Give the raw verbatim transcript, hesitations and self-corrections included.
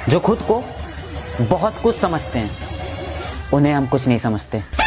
जो खुद को बहुत कुछ समझते हैं, उन्हें हम कुछ नहीं समझते।